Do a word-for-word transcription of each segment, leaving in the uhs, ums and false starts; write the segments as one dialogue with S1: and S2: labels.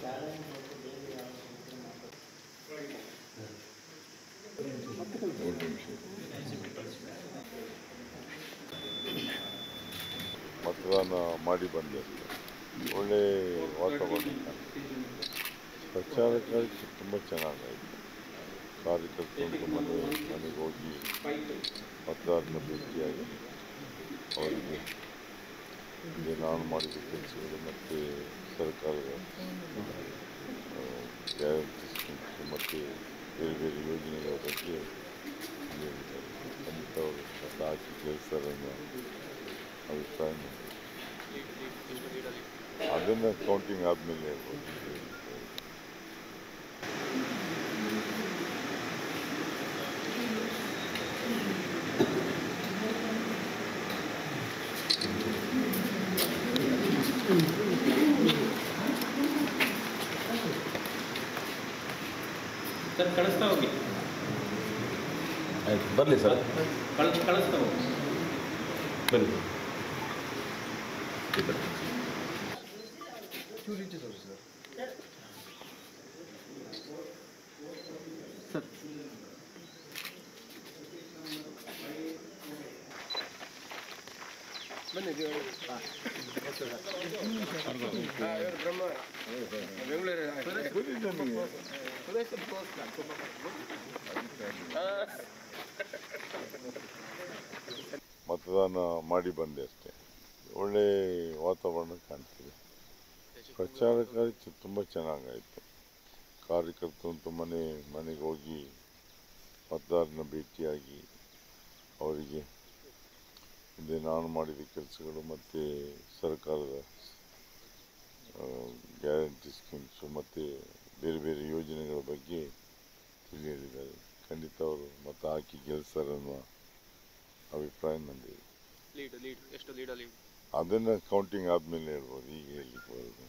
S1: मतदान ಮಾಡಿ ಬಂದೆ ಒಳ್ಳೆ ವಾತಾವರಣ ಪ್ರಚಾರ ಕಾರ್ಯ ತುಂಬ ಚೆನ್ನಾಗಾಯಿತು. ಕಾರ್ಯಕರ್ತರು ಮನೆ ಮನೆಗೆ ಹೋಗಿ ಮತದಾರನ ಭೇಟಿಯಾಗಿ ಅವರಿಗೆ ಇಲ್ಲಿ ನಾನು ಮಾಡಿದ ಕೆಲಸಗಳು ಮತ್ತು ಸರ್ಕಾರದ ಗ್ಯಾರಂಟಿ ಸ್ಕೀಮ್ಸ್ ಮತ್ತು ಬೇರೆ ಬೇರೆ ಯೋಜನೆಗಳ ಬಗ್ಗೆ ಹೇಳಿದ್ದಾರೆ. ಖಂಡಿತ ಅವರು ಮತ ಹಾಕಿ ಗೆಲ್ತಾರನ್ನೋ ಅಭಿಪ್ರಾಯ ಅದನ್ನು ಕೌಂಟಿಂಗ್ ಆದಮೇಲೆ ಹೇಳ್ಬೋದು.
S2: ಸರ್ ಕಳಿಸ್ತಾ ಹೋಗಿ
S3: ಆಯ್ತು ಬರಲಿ ಸರ್
S2: ಕಳಿಸ್ ಕಳಿಸ್ತಾ ಹೋಗಿ
S3: ಬನ್ನಿ
S2: ಸರ್ ಬನ್ನಿ
S1: ಮತದಾನ ಮಾಡಿ ಬಂದೆ ಅಷ್ಟೇ. ಒಳ್ಳೆ ವಾತಾವರಣ ಕಾಣ್ತಿದೆ. ಪ್ರಚಾರ ಕಾರ್ಯ ತುಂಬ ಚೆನ್ನಾಗಾಯಿತು. ಕಾರ್ಯಕರ್ತರು ಮನೆ ಮನೆಗೆ ಹೋಗಿ ಮತದಾರನ ಭೇಟಿಯಾಗಿ ಅವರಿಗೆ ಇಲ್ಲಿ ನಾನು ಮಾಡಿದ ಕೆಲಸಗಳು ಮತ್ತು ಸರ್ಕಾರದ ಗ್ಯಾರಂಟಿ ಸ್ಕೀಮ್ಸು ಮತ್ತು ಬೇರೆ ಬೇರೆ ಯೋಜನೆಗಳ ಬಗ್ಗೆ ತಿಳಿ ಹೇಳಿದ್ದಾರೆ. ಖಂಡಿತ ಅವರು ಮತ ಹಾಕಿ ಗೆಲ್ತಾರನ್ನೋ ಅಭಿಪ್ರಾಯ ನಂದಿದೆ. ಅದನ್ನು ಕೌಂಟಿಂಗ್ ಆದಮೇಲೆ ಹೇಳ್ಬೋದು, ಈಗ ಹೇಳಲಿಕ್ಕೆ ಬರೋದು.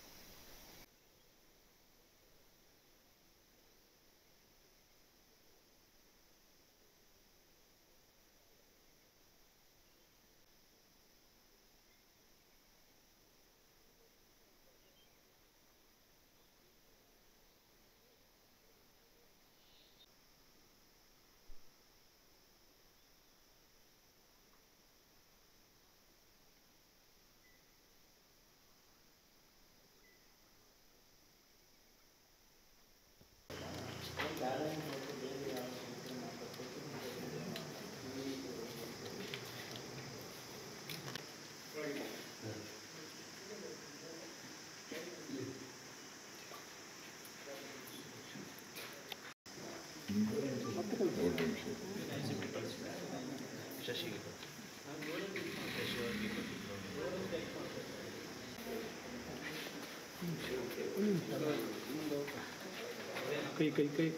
S2: ಕೈ ಕೈ ಕೈ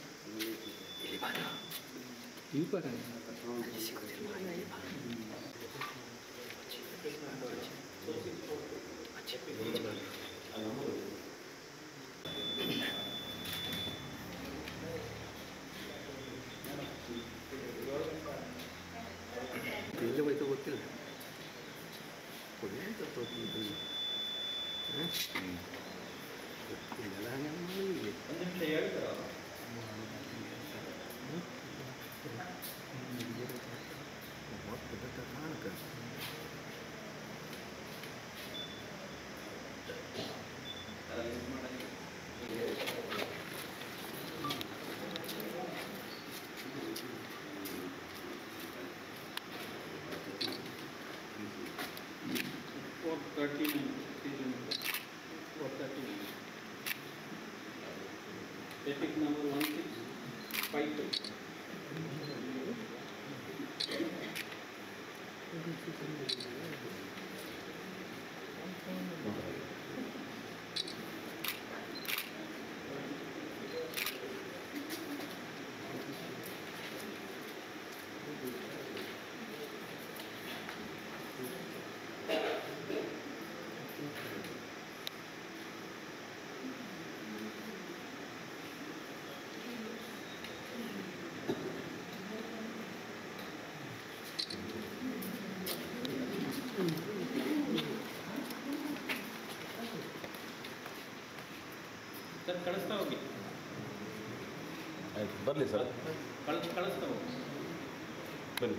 S2: ಈ ಬರ ಎಲ್ಲಿ ಹೋಯ್ತು ಗೊತ್ತಿಲ್ಲ. thirty-nine, four thirty-nine. Epic number one six five two. Sir ಕಳಿಸ್ತಾ ಹೋಗಿ
S3: ಆಯ್ತು ಬರಲಿ ಸರ್
S2: ಕಳಿಸ್ ಕಳಿಸ್ತಾ ಹೋಗಿ
S3: ಬನ್ನಿ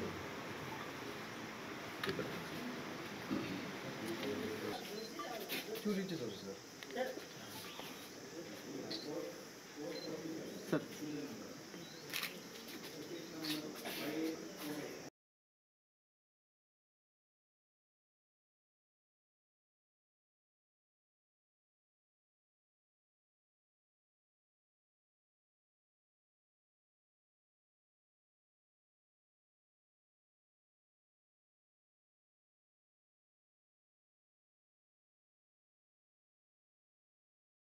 S4: ಚೂರು ಇಂಚು ತೋರಿಸಿ ಸರ್
S2: ಸರ್